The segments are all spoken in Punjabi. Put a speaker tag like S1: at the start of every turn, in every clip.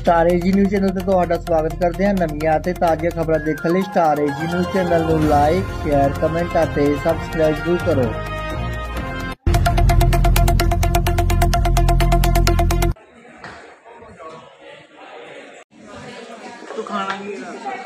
S1: ਸਟਾਰ ਏਜੀ ਨਿਊਜ਼ ਚੈਨਲ ਤੇ ਤੁਹਾਡਾ ਸਵਾਗਤ ਕਰਦੇ ਹਾਂ। ਨਵੀਆਂ ਅਤੇ ਤਾਜ਼ੀਆਂ ਖਬਰਾਂ ਦੇਖਣ ਲਈ ਸਟਾਰ ਏਜੀ ਨਿਊਜ਼ ਚੈਨਲ ਨੂੰ ਲਾਈਕ, ਸ਼ੇਅਰ, ਕਮੈਂਟ ਅਤੇ ਸਬਸਕ੍ਰਾਈਬ ਜ਼ਰੂਰ ਕਰੋ।
S2: ਤੂੰ ਖਾਣਾ ਕੀ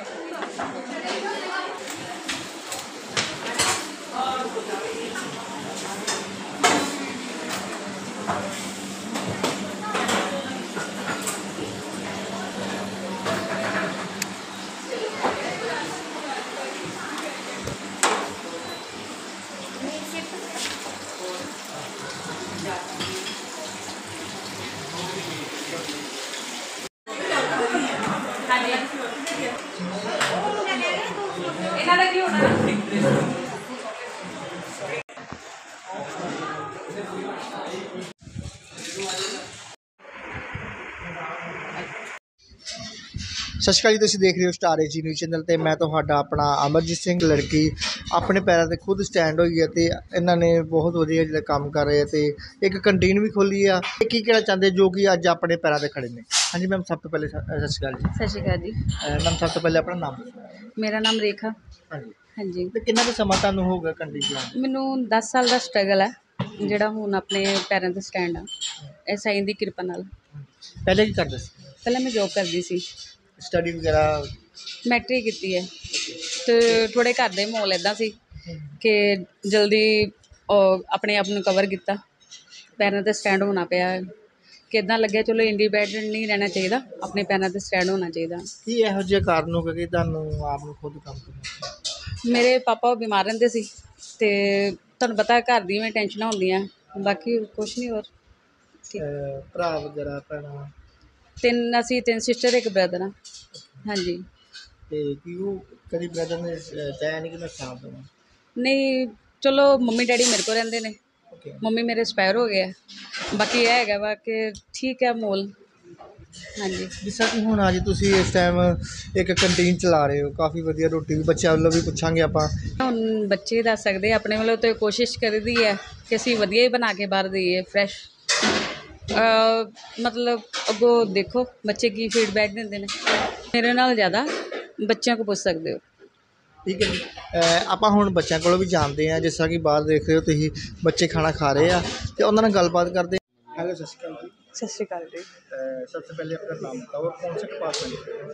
S2: ਇਹਨਾਂ ਦਾ ਕੀ ਹੋਣਾ
S1: ਸਤਿ ਸ਼੍ਰੀ ਅਕਾਲ ਜੀ, ਤੁਸੀਂ ਦੇਖ ਰਹੇ ਹੋ ਸਟਾਰ ਏਜੀ ਨਿਊਜ਼ ਚੈਨਲ ਤੇ ਮੈਂ ਤੁਹਾਡਾ ਆਪਣਾ ਅਮਰਜੀਤ ਸਿੰਘ। ਲੜਕੀ ਆਪਣੇ ਪੈਰਾਂ ਤੇ ਖੁਦ ਸਟੈਂਡ ਹੋਈ ਹੈ ਤੇ ਇਹਨਾਂ ਨੇ ਬਹੁਤ ਵਧੀਆ ਜਿਹੜਾ ਕੰਮ ਕਰ ਰਹੇ ਤੇ ਇੱਕ ਕੰਟੀਨ ਵੀ ਖੋਲੀ ਆ। ਕੀ ਕਹਿਣਾ ਚਾਹੁੰਦੇ ਜੋ ਕਿ ਅੱਜ ਆਪਣੇ ਪੈਰਾਂ ਤੇ ਖੜੇ ਨੇ? ਹਾਂਜੀ ਮੈਮ, ਸਭ ਤੋਂ ਪਹਿਲੇ ਸਤਿ ਸ਼੍ਰੀ ਅਕਾਲ ਜੀ।
S3: ਸਤਿ ਸ਼੍ਰੀ ਅਕਾਲ ਜੀ।
S1: ਮੈਮ, ਸਭ ਤੋਂ ਪਹਿਲੇ ਆਪਣਾ ਨਾਮ ਦੱਸੋ।
S3: ਮੇਰਾ ਨਾਮ ਰੇਖਾ।
S1: ਹਾਂਜੀ
S3: ਹਾਂਜੀ,
S1: ਤੇ ਕਿੰਨਾ ਕੁ ਸਮਾਂ ਤੁਹਾਨੂੰ ਹੋ ਗਿਆ ਕੰਟੀਨ ਚਲਾਉਣ?
S3: ਮੈਨੂੰ 10 ਸਾਲ ਦਾ ਸਟਰਗਲ ਹੈ ਜਿਹੜਾ ਹੁਣ ਆਪਣੇ ਪੈਰਾਂ 'ਤੇ ਸਟੈਂਡ ਆ, ਇਹ ਸਾਈਂ ਦੀ ਕਿਰਪਾ ਨਾਲ।
S1: ਪਹਿਲੇ ਕੀ ਕਰਦੇ ਸੀ?
S3: ਪਹਿਲਾਂ ਮੈਂ ਜੋਬ ਕਰਦੀ ਸੀ,
S1: ਸਟੱਡੀ ਵਗੈਰਾ?
S3: ਮੈਟ੍ਰਿਕ ਕੀਤੀ ਹੈ ਅਤੇ ਥੋੜ੍ਹੇ ਘਰ ਦੇ ਮਾਹੌਲ ਇੱਦਾਂ ਸੀ ਕਿ ਜਲਦੀ ਆਪਣੇ ਆਪ ਨੂੰ ਕਵਰ ਕੀਤਾ, ਪੈਰਾਂ 'ਤੇ ਸਟੈਂਡ ਹੋਣਾ ਪਿਆ। ਕਿ ਇੱਦਾਂ ਲੱਗਿਆ ਚਲੋ ਇੰਡੀਪੈਂਡੈਂਟ ਨਹੀਂ ਰਹਿਣਾ ਚਾਹੀਦਾ, ਆਪਣੇ ਪੈਰਾਂ 'ਤੇ ਸਟੈਂਡ ਹੋਣਾ ਚਾਹੀਦਾ।
S1: ਕੀ ਇਹੋ ਜਿਹੇ ਕਾਰਨ ਹੋ ਗਏ ਕਿ ਤੁਹਾਨੂੰ ਆਪ ਨੂੰ ਖੁਦ ਕੰਮ ਕਰਨਾ?
S3: ਮੇਰੇ ਪਾਪਾ ਬਿਮਾਰ ਰਹਿੰਦੇ ਸੀ ਅਤੇ ਤੁਹਾਨੂੰ ਪਤਾ ਘਰ ਦੀਆਂ ਵੀ ਟੈਨਸ਼ਨਾਂ ਹੁੰਦੀਆਂ, ਬਾਕੀ ਕੁਛ ਨਹੀਂ। ਹੋਰ
S1: ਭਰਾ ਵਗੈਰਾ, ਭੈਣਾਂ?
S3: ਅਸੀਂ ਤਿੰਨ ਸਿਸਟਰ, ਇੱਕ ਬ੍ਰਦਰ ਹਾਂ। ਹਾਂਜੀ।
S1: ਤੇ ਕੀ ਉਹ ਕਦੀ ਬ੍ਰਦਰ ਨੇ ਚਾਹਿਆ ਨਹੀਂ ਕਿ ਮੈਂ ਸਾਥ ਦੇਵਾਂ? ਨਹੀਂ,
S3: ਚਲੋ ਮੰਮੀ ਡੈਡੀ ਮੇਰੇ ਕੋਲ ਰਹਿੰਦੇ ਨੇ।
S1: ਓਕੇ।
S3: ਮੰਮੀ ਮੇਰੇ ਐਕਸਪਾਇਰ ਹੋ ਗਏ ਆ। ਬਾਕੀ ਇਹ ਹੈਗਾ ਵਾ ਕਿ ਠੀਕ ਹੈ ਮੋਲ। ਹਾਂਜੀ।
S1: ਜਿਸ ਤਰ੍ਹਾਂ ਕਿ ਹੁਣ ਅੱਜ ਤੁਸੀਂ ਇਸ ਟਾਈਮ ਇੱਕ ਕੰਟੀਨ ਚਲਾ ਰਹੇ ਹੋ, ਕਾਫੀ ਵਧੀਆ ਰੋਟੀ ਵੀ ਬੱਚਿਆਂ ਵੱਲੋਂ ਵੀ ਪੁੱਛਾਂਗੇ ਆਪਾਂ।
S3: ਹੁਣ ਬੱਚੇ ਦੱਸ ਸਕਦੇ ਆਪਣੇ ਵੱਲੋਂ ਤਾਂ ਕੋਸ਼ਿਸ਼ ਕਰੀਦੀ ਹੈ ਕਿ ਅਸੀਂ ਵਧੀਆ ਹੀ ਬਣਾ ਕੇ ਬਾਹਰ ਦੇਈਏ, ਫਰੈਸ਼। ਮਤਲਬ ਅੱਗੋਂ ਦੇਖੋ ਬੱਚੇ ਕੀ ਫੀਡਬੈਕ ਦਿੰਦੇ ਨੇ, ਮੇਰੇ ਨਾਲ ਜ਼ਿਆਦਾ ਬੱਚਿਆਂ ਕੋਲ ਪੁੱਛ ਸਕਦੇ ਹੋ।
S1: ਠੀਕ ਹੈ ਜੀ। ਆਪਾਂ ਹੁਣ ਬੱਚਿਆਂ ਕੋਲੋਂ ਵੀ ਜਾਣਦੇ ਹਾਂ, ਜਿਸ ਤਰ੍ਹਾਂ ਕਿ ਬਾਹਰ ਦੇਖ ਰਹੇ ਹੋ ਤੁਸੀਂ, ਬੱਚੇ ਖਾਣਾ ਖਾ ਰਹੇ ਆ ਅਤੇ ਉਹਨਾਂ ਨਾਲ ਗੱਲਬਾਤ ਕਰਦੇ। ਹੈਲੋ, ਸਤਿ ਸ਼੍ਰੀ ਅਕਾਲ ਜੀ।
S4: सत श्रीकाल जी।
S1: सबसे पहले अपना नाम बताओ और कौन से department?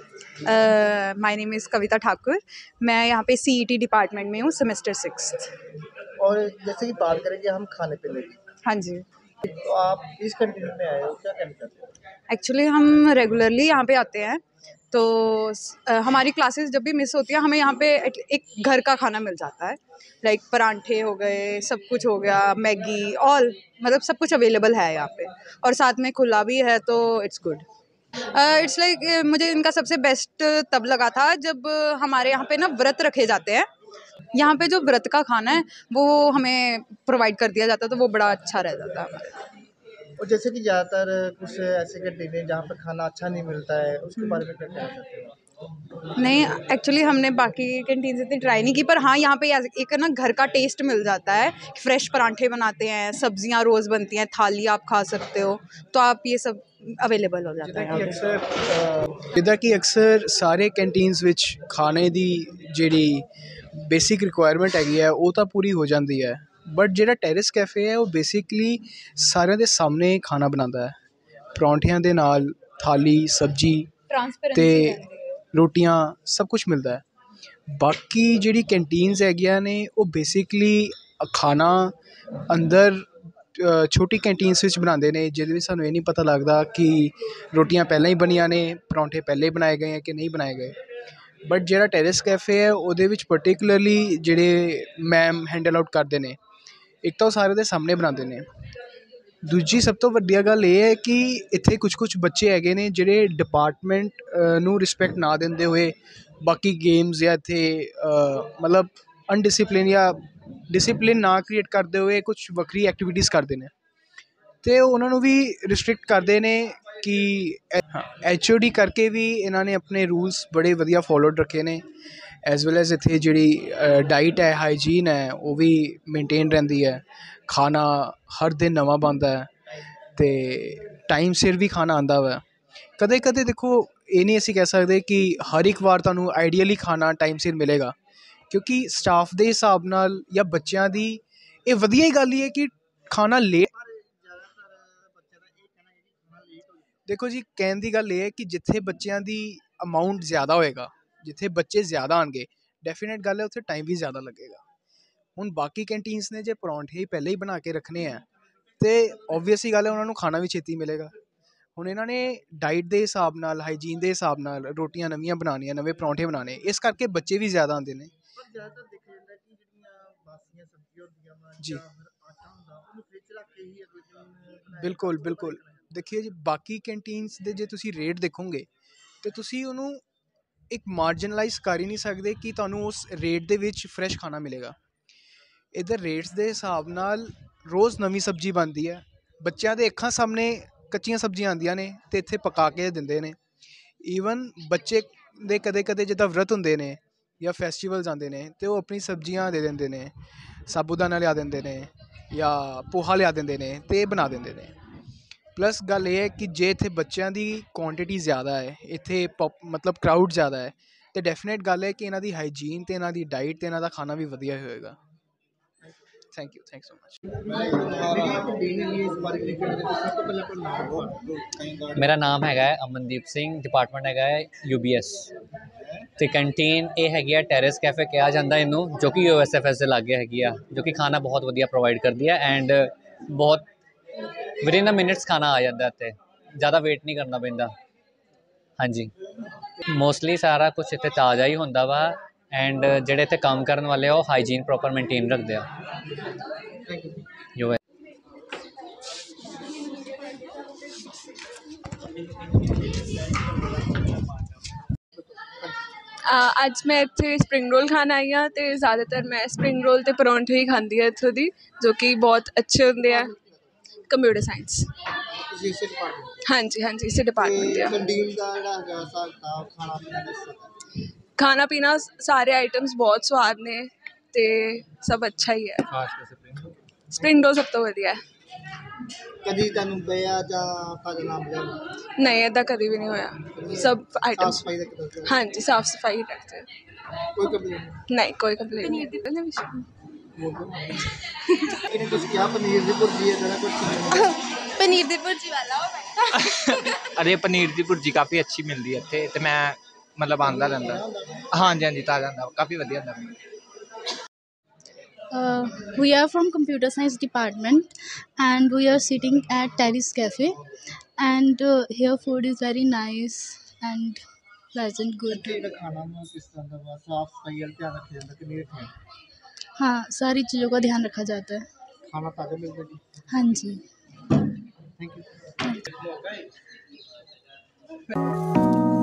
S4: My name is Kavita Thakur. मैं यहाँ पे CET डिपार्टमेंट में हूँ, सेमेस्टर 6th।
S1: और जैसे कि बात करें कि हम खाने पीने की,
S4: हाँ जी।
S1: तो आप इस कंट्री में आए हो, क्या कहना चाहते हो?
S4: एक्चुअली हम रेगुलरली यहाँ पे आते हैं, तो हमारी क्लासेस जब भी मिस होती है हमें यहाँ पे एक घर का खाना मिल जाता है। लाइक परांठे हो गए, सब कुछ हो गया, मैगी, ऑल मतलब सब कुछ अवेलेबल है यहाँ पे, और साथ में खुला भी है, तो इट्स गुड। इट्स लाइक मुझे इनका सबसे बेस्ट तब लगा था जब हमारे यहाँ पे ना व्रत रखे जाते हैं। यहाँ पे जो व्रत का खाना है वो हमें प्रोवाइड कर दिया जाता है, तो वो बड़ा अच्छा रह जाता है।
S1: और जैसे कि ज़्यादातर कुछ ऐसे कंट्री हैं जहाँ पर खाना अच्छा नहीं मिलता है, उसके बारे में क्या कहना चाहते हो?
S4: नहीं, एक्चुअली हमने बाकी कैंटीन से इतनी ट्राई नहीं की, पर हाँ यहाँ पे एक ना घर का टेस्ट मिल जाता है। फ्रेश परांठे बनाते हैं, सब्जियाँ रोज़ बनती हैं, थाली आप खा सकते हो, तो आप ये सब अवेलेबल हो जाता है यहाँ पे।
S2: ਜਿੱਦਾਂ ਕਿ ਅਕਸਰ ਸਾਰੇ ਕੈਂਟੀਨਸ ਵਿੱਚ ਖਾਣੇ ਦੀ ਜਿਹੜੀ ਬੇਸਿਕ ਰਿਕੁਆਇਰਮੈਂਟ ਹੈਗੀ ਹੈ ਉਹ ਤਾਂ ਪੂਰੀ ਹੋ ਜਾਂਦੀ ਹੈ, ਬਟ ਜਿਹੜਾ ਟੈਰਿਸ ਕੈਫੇ ਹੈ ਉਹ ਬੇਸਿਕਲੀ ਸਾਰਿਆਂ ਦੇ ਸਾਹਮਣੇ ਖਾਣਾ ਬਣਾਉਂਦਾ ਹੈ, ਪਰੌਂਠਿਆਂ ਦੇ ਨਾਲ ਥਾਲੀ, ਸਬਜ਼ੀ ਅਤੇ ਰੋਟੀਆਂ ਸਭ ਕੁਛ ਮਿਲਦਾ ਹੈ। ਬਾਕੀ ਜਿਹੜੀ ਕੈਂਟੀਨਸ ਹੈਗੀਆਂ ਨੇ ਉਹ ਬੇਸਿਕਲੀ ਖਾਣਾ ਅੰਦਰ ਛੋਟੀ ਕੈਂਟੀਨਸ ਵਿੱਚ ਬਣਾਉਂਦੇ ਨੇ, ਜਿਹਦੇ ਵਿੱਚ ਸਾਨੂੰ ਇਹ ਨਹੀਂ ਪਤਾ ਲੱਗਦਾ ਕਿ ਰੋਟੀਆਂ ਪਹਿਲਾਂ ਹੀ ਬਣੀਆਂ ਨੇ, ਪਰੌਂਠੇ ਪਹਿਲੇ ਬਣਾਏ ਗਏ ਹੈ ਕਿ ਨਹੀਂ ਬਣਾਏ ਗਏ। ਬਟ ਜਿਹੜਾ ਟੈਰਿਸ ਕੈਫੇ ਹੈ ਉਹਦੇ ਵਿੱਚ ਪਰਟੀਕੂਲਰਲੀ ਜਿਹੜੇ ਮੈਮ ਹੈਂਡਲ ਆਊਟ ਕਰਦੇ ਨੇ, ਇੱਕ ਤਾਂ ਉਹ ਸਾਰੇ ਦੇ ਸਾਹਮਣੇ ਬਣਾਉਂਦੇ ਨੇ, ਦੂਜੀ ਸਭ ਤੋਂ ਵੱਡੀ ਗੱਲ ਇਹ ਹੈ ਕਿ ਇੱਥੇ ਕੁਛ ਬੱਚੇ ਹੈਗੇ ਨੇ ਜਿਹੜੇ ਡਿਪਾਰਟਮੈਂਟ ਨੂੰ ਰਿਸਪੈਕਟ ਨਾ ਦਿੰਦੇ ਹੋਏ ਬਾਕੀ ਗੇਮਸ ਜਾਂ ਇੱਥੇ ਮਤਲਬ ਅਨਡਿਸਿਪਲਿਨ ਜਾਂ ਡਿਸਿਪਲਿਨ ਨਾ ਕ੍ਰੀਏਟ ਕਰਦੇ ਹੋਏ ਕੁਛ ਵੱਖਰੀ ਐਕਟੀਵਿਟੀਜ਼ ਕਰਦੇ ਨੇ, ਅਤੇ ਉਹਨਾਂ ਨੂੰ ਵੀ ਰਿਸਟ੍ਰਿਕਟ ਕਰਦੇ ਨੇ ਕਿ HOD ਕਰਕੇ ਵੀ ਇਹਨਾਂ ਨੇ ਆਪਣੇ ਰੂਲਸ ਬੜੇ ਵਧੀਆ ਫੋਲੋਡ ਰੱਖੇ ਨੇ, ਐਜ਼ ਵੈਲ ਐਜ਼ ਇੱਥੇ ਜਿਹੜੀ ਡਾਈਟ ਹੈ, ਹਾਈਜੀਨ ਹੈ, ਉਹ ਵੀ ਮੇਨਟੇਨ ਰਹਿੰਦੀ ਹੈ। ਖਾਣਾ ਹਰ ਦਿਨ ਨਵਾਂ ਬਣਦਾ ਹੈ ਅਤੇ ਟਾਈਮ ਸਿਰ ਵੀ ਖਾਣਾ ਆਉਂਦਾ ਵਾ। ਕਦੇ ਕਦੇ ਦੇਖੋ ਇਹ ਨਹੀਂ ਅਸੀਂ ਕਹਿ ਸਕਦੇ ਕਿ ਹਰ ਇੱਕ ਵਾਰ ਤੁਹਾਨੂੰ ਆਈਡੀਅਲੀ ਖਾਣਾ ਟਾਈਮ ਸਿਰ ਮਿਲੇਗਾ, ਕਿਉਂਕਿ ਸਟਾਫ ਦੇ ਹਿਸਾਬ ਨਾਲ ਜਾਂ ਬੱਚਿਆਂ ਦੀ ਇਹ ਵਧੀਆ ਹੀ ਗੱਲ ਹੀ ਹੈ ਕਿ ਖਾਣਾ ਲੇਟ। ਦੇਖੋ ਜੀ, ਕਹਿਣ ਦੀ ਗੱਲ ਇਹ ਹੈ ਕਿ ਜਿੱਥੇ ਬੱਚਿਆਂ ਦੀ ਅਮਾਊਂਟ ਜ਼ਿਆਦਾ ਹੋਏਗਾ, ਜਿੱਥੇ ਬੱਚੇ ਜ਼ਿਆਦਾ ਆਉਣਗੇ, ਡੈਫੀਨੇਟ ਗੱਲ ਹੈ ਉੱਥੇ ਟਾਈਮ ਵੀ ਜ਼ਿਆਦਾ ਲੱਗੇਗਾ। ਹੁਣ ਬਾਕੀ ਕੈਂਟੀਨਸ ਨੇ ਜੇ ਪਰੌਂਠੇ ਹੀ ਪਹਿਲੇ ਹੀ ਬਣਾ ਕੇ ਰੱਖਣੇ ਆ ਤੇ ਓਬਵੀਅਸ ਹੀ ਗੱਲ ਹੈ ਉਹਨਾਂ ਨੂੰ ਖਾਣਾ ਵੀ ਛੇਤੀ ਮਿਲੇਗਾ। ਹੁਣ ਇਹਨਾਂ ਨੇ ਡਾਈਟ ਦੇ ਹਿਸਾਬ ਨਾਲ, ਹਾਈਜੀਨ ਦੇ ਹਿਸਾਬ ਨਾਲ ਰੋਟੀਆਂ ਨਵੀਆਂ ਬਣਾਉਣੀਆਂ, ਨਵੇਂ ਪਰੌਂਠੇ ਬਣਾਉਣੇ, ਇਸ ਕਰਕੇ ਬੱਚੇ ਵੀ ਜ਼ਿਆਦਾ ਆਉਂਦੇ ਨੇ।
S1: ਪਰ ਜ਼ਿਆਦਾਤਰ ਦੇਖਿਆ ਜਾਂਦਾ ਕਿ ਜਿਹੜੀਆਂ ਬਾਸੀਆਂ ਸਬਜ਼ੀਆਂ ਹੁੰਦੀਆਂ ਵਾ
S2: ਜੀ,
S1: ਜਾਂ ਫਿਰ ਆਟਾ ਹੁੰਦਾ ਉਹਨੂੰ ਫ੍ਰਿਜ ਰੱਖ ਕੇ ਹੀ ਅਗਲੇ ਦਿਨ ਬਣਾਇਆ
S2: ਬਿਲਕੁਲ
S1: ਜਾਂਦਾ,
S2: ਬਿਲकुल। ਦੇਖੀਏ ਜੀ, ਬਾਕੀ ਕੈਂਟੀਨਸ ਦੇ ਜੇ ਤੁਸੀਂ ਰੇਟ ਦੇਖੋਗੇ ਤਾਂ ਤੁਸੀਂ ਉਹਨੂੰ ਇੱਕ ਮਾਰਜਨਲਾਈਜ਼ ਕਰ ਹੀ ਨਹੀਂ ਸਕਦੇ ਕਿ ਤੁਹਾਨੂੰ ਉਸ ਰੇਟ ਦੇ ਵਿੱਚ ਫਰੈਸ਼ ਖਾਣਾ ਮਿਲੇਗਾ। ਇੱਧਰ ਰੇਟਸ ਦੇ ਹਿਸਾਬ ਨਾਲ ਰੋਜ਼ ਨਵੀਂ ਸਬਜ਼ੀ ਬਣਦੀ ਹੈ, ਬੱਚਿਆਂ ਦੇ ਅੱਖਾਂ ਸਾਹਮਣੇ ਕੱਚੀਆਂ ਸਬਜ਼ੀਆਂ ਆਉਂਦੀਆਂ ਨੇ ਅਤੇ ਇੱਥੇ ਪਕਾ ਕੇ ਦਿੰਦੇ ਨੇ। ਈਵਨ ਬੱਚੇ ਦੇ ਕਦੇ ਕਦੇ ਜਿੱਦਾਂ ਵਰਤ ਹੁੰਦੇ ਨੇ ਜਾਂ ਫੈਸਟੀਵਲਸ ਆਉਂਦੇ ਨੇ ਅਤੇ ਉਹ ਆਪਣੀ ਸਬਜ਼ੀਆਂ ਦੇ ਦਿੰਦੇ ਨੇ, ਸਾਬੂਦਾਨਾ ਲਿਆ ਦਿੰਦੇ ਨੇ ਜਾਂ ਪੋਹਾ ਲਿਆ ਦਿੰਦੇ ਨੇ ਅਤੇ ਇਹ ਬਣਾ ਦਿੰਦੇ ਨੇ। ਪਲੱਸ ਗੱਲ ਇਹ ਹੈ ਕਿ ਜੇ ਇੱਥੇ ਬੱਚਿਆਂ ਦੀ ਕੁਆਂਟਿਟੀ ਜ਼ਿਆਦਾ ਹੈ, ਇੱਥੇ ਮਤਲਬ ਕਰਾਊਡ ਜ਼ਿਆਦਾ ਹੈ, ਅਤੇ ਡੈਫੀਨੇਟ ਗੱਲ ਹੈ ਕਿ ਇਹਨਾਂ ਦੀ ਹਾਈਜੀਨ ਅਤੇ ਇਹਨਾਂ ਦੀ ਡਾਈਟ ਅਤੇ ਇਹਨਾਂ ਦਾ ਖਾਣਾ ਵੀ ਵਧੀਆ ਹੋਏਗਾ। Thank you so much.
S5: ਮੇਰਾ ਨਾਮ ਹੈਗਾ ਹੈ ਅਮਨਦੀਪ ਸਿੰਘ, ਡਿਪਾਰਟਮੈਂਟ ਹੈਗਾ ਹੈ UBS ਅਤੇ ਕੰਟੀਨ ਇਹ ਹੈਗੀ ਆ ਟੈਰੇਸ ਕੈਫੇ ਕਿਹਾ ਜਾਂਦਾ ਇਹਨੂੰ, ਜੋ ਕਿ USFS ਦੇ ਲਾਗੇ ਹੈਗੀ ਆ, ਜੋ ਕਿ ਖਾਣਾ ਬਹੁਤ ਵਧੀਆ ਪ੍ਰੋਵਾਈਡ ਕਰਦੀ ਹੈ ਐਂਡ ਬਹੁਤ ਵਿਦਿਨ ਮਿੰਟਸ ਖਾਣਾ ਆ ਜਾਂਦਾ ਇੱਥੇ, ਜ਼ਿਆਦਾ ਵੇਟ ਨਹੀਂ ਕਰਨਾ ਪੈਂਦਾ। ਹਾਂਜੀ, ਮੋਸਟਲੀ ਸਾਰਾ ਕੁਛ ਇੱਥੇ ਤਾਜ਼ਾ ਹੀ ਹੁੰਦਾ ਵਾ ਐਂਡ ਜਿਹੜੇ ਇੱਥੇ ਕੰਮ ਕਰਨ ਵਾਲੇ ਆ ਉਹ ਹਾਈਜੀਨ ਪ੍ਰੋਪਰ ਮੇਨਟੇਨ ਰੱਖਦੇ ਆ। ਜੋ ਹੈ
S6: ਅੱਜ ਮੈਂ ਇੱਥੇ ਸਪਰਿੰਗ ਰੋਲ ਖਾਣ ਆਈ ਹਾਂ ਅਤੇ ਜ਼ਿਆਦਾਤਰ ਮੈਂ ਸਪਰਿੰਗ ਰੋਲ ਅਤੇ ਪਰੌਂਠੇ ਹੀ ਖਾਂਦੀ ਹਾਂ ਇੱਥੋਂ ਦੀ, ਜੋ ਕਿ ਬਹੁਤ ਅੱਛੇ ਹੁੰਦੇ ਆ। Computer science. ਹਾਂਜੀ ਹਾਂਜੀ, ਇਸੇ ਡਿਪਾਰਟਮੈਂਟ ਦੇ ਆ। ਖਾਣਾ ਪੀਣਾ ਸਾਰੇ ਆਈਟਮਸ ਬਹੁਤ ਸਵਾਦ ਨੇ ਅਤੇ ਸਭ ਅੱਛਾ ਹੀ ਹੈ। ਸਪਰਿੰਗ ਰੋਲ ਸਭ ਤੋਂ ਵਧੀਆ ਹੈ।
S1: ਕਦੀ ਤੁਹਾਨੂੰ ਪਿਆ ਜਾਂ ਤੁਹਾਡੇ ਨਾਮ
S6: ਨਹੀਂ, ਇੱਦਾਂ ਕਦੀ ਵੀ ਨਹੀਂ ਹੋਇਆ। ਸਭ ਆਈਟਮਸ ਹਾਂਜੀ ਸਾਫ਼ ਸਫਾਈ ਰੱਖਦੇ।
S1: ਕੋਈ ਕੰਪਲੇਂਟ
S6: ਨਹੀਂ, ਕੋਈ ਕੰਪਲੇਂਟ ਨਹੀਂ।
S1: ਤੁਸੀਂ ਕਿਹਾ ਪਨੀਰ ਦੀ ਭੁਰਜੀ ਹੈ, ਕੁਝ
S6: ਪਨੀਰ ਦੀ ਭੁਰਜੀ ਵਾਲਾ
S7: ਅਰੇ ਪਨੀਰ ਦੀ ਭੁਰਜੀ ਕਾਫੀ ਅੱਛੀ ਮਿਲਦੀ ਹੈ ਇੱਥੇ, ਅਤੇ ਮੈਂ ਮਤਲਬ ਆਉਂਦਾ ਰਹਿੰਦਾ। ਹਾਂਜੀ ਹਾਂਜੀ, ਤਾਜ਼ਾ ਹੁੰਦਾ, ਕਾਫੀ ਵਧੀਆ ਹੁੰਦਾ।
S8: We are from computer science department and we are sitting at Terrace Cafe and here food is very nice and pleasant, good. हाँ, सारी चीज़ों का ध्यान रखा जाता है। हाँ जी, थैंक यू।